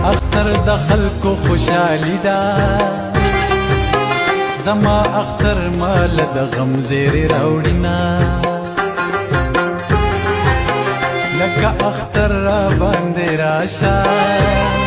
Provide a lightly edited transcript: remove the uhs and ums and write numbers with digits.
اختر د خلکو خوشحالي ده زما اختر مال د غم زیری راوړینا لکه اختر را باندې راشه